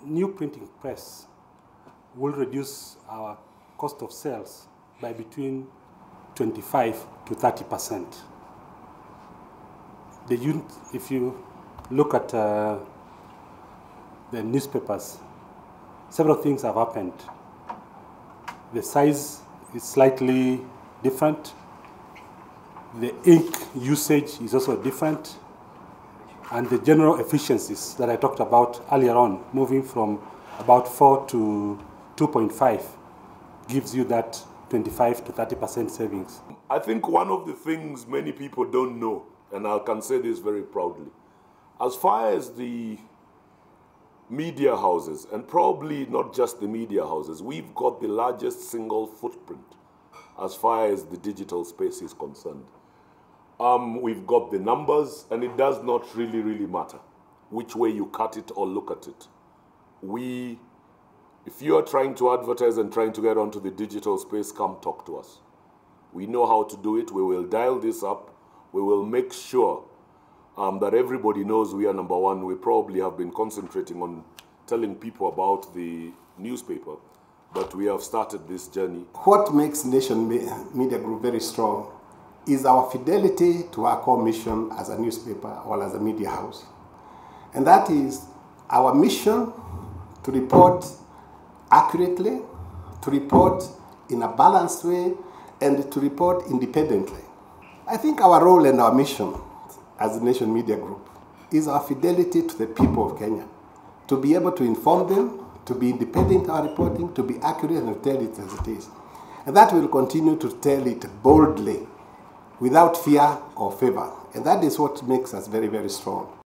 new printing press will reduce our cost of sales by between 25 to 30%. If you look at the newspapers, several things have happened. The size is slightly different. The ink usage is also different. And the general efficiencies that I talked about earlier on, moving from about 4 to 2.5, gives you that 25 to 30% savings. I think one of the things many people don't know, and I can say this very proudly, as far as the media houses, and probably not just the media houses, we've got the largest single footprint as far as the digital space is concerned. We've got the numbers, and it does not really matter which way you cut it or look at it. If you are trying to advertise and trying to get onto the digital space, come talk to us. We know how to do it. We will dial this up. We will make sure that everybody knows we are number one. We probably have been concentrating on telling people about the newspaper, but we have started this journey. What makes Nation Media Group very strong is our fidelity to our core mission as a newspaper or as a media house. And that is our mission to report accurately, to report in a balanced way, and to report independently. I think our role and our mission as the Nation Media Group is our fidelity to the people of Kenya, to be able to inform them, to be independent in our reporting, to be accurate and tell it as it is. And that will continue to tell it boldly, without fear or favor. And that is what makes us very strong.